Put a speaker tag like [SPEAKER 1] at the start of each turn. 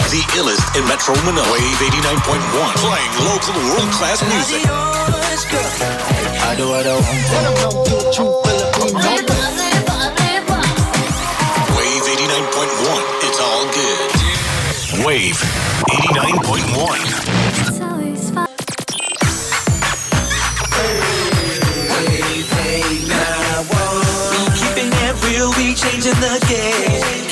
[SPEAKER 1] The illest in Metro Manila. Wave 89.1. Playing local world-class music. Wave 89.1. It's all good. Wave 89.1.
[SPEAKER 2] We keeping it real, we changing the game.